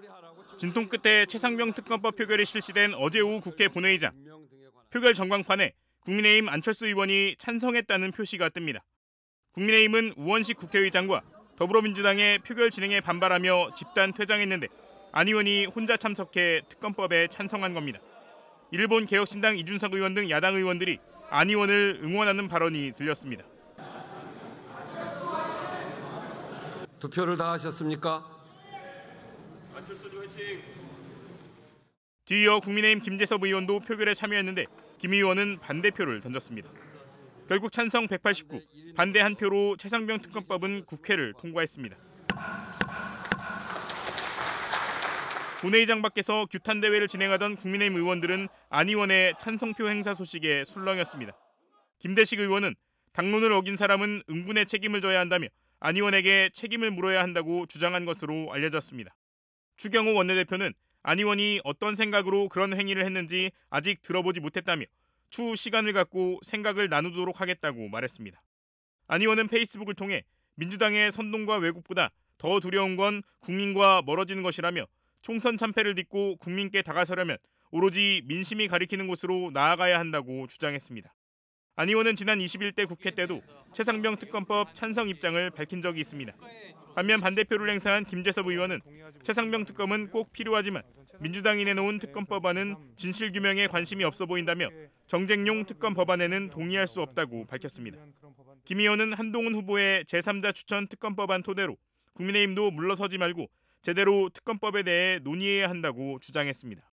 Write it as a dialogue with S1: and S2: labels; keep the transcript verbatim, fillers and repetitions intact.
S1: 진통 끝에 최상병 특검법 표결이 실시된 어제 오후 국회 본회의장. 표결 전광판에 국민의힘 안철수 의원이 찬성했다는 표시가 뜹니다. 국민의힘은 우원식 국회의장과 더불어민주당의 표결 진행에 반발하며 집단 퇴장했는데 안 의원이 혼자 참석해 특검법에 찬성한 겁니다. 일본 개혁신당 이준석 의원 등 야당 의원들이 안 의원을 응원하는 발언이 들렸습니다.
S2: 투표를 다 하셨습니까?
S1: 뒤이어 국민의힘 김재섭 의원도 표결에 참여했는데 김 의원은 반대표를 던졌습니다. 결국 찬성 백팔십구, 반대 한 표로 최상병 특검법은 국회를 통과했습니다. 본회의장 밖에서 규탄 대회를 진행하던 국민의힘 의원들은 안 의원의 찬성표 행사 소식에 술렁였습니다. 김대식 의원은 당론을 어긴 사람은 응분의 책임을 져야 한다며 안 의원에게 책임을 물어야 한다고 주장한 것으로 알려졌습니다. 추경호 원내대표는 안 의원이 어떤 생각으로 그런 행위를 했는지 아직 들어보지 못했다며 추후 시간을 갖고 생각을 나누도록 하겠다고 말했습니다. 안 의원은 페이스북을 통해 민주당의 선동과 왜곡보다 더 두려운 건 국민과 멀어지는 것이라며 총선 참패를 딛고 국민께 다가서려면 오로지 민심이 가리키는 곳으로 나아가야 한다고 주장했습니다. 안 의원은 지난 이십일 대 국회 때도 최상병 특검법 찬성 입장을 밝힌 적이 있습니다. 반면 반대표를 행사한 김재섭 의원은 최상병 특검은 꼭 필요하지만 민주당이 내놓은 특검법안은 진실규명에 관심이 없어 보인다며 정쟁용 특검 법안에는 동의할 수 없다고 밝혔습니다. 김 의원은 한동훈 후보의 제삼자 추천 특검법안 토대로 국민의힘도 물러서지 말고 제대로 특검법에 대해 논의해야 한다고 주장했습니다.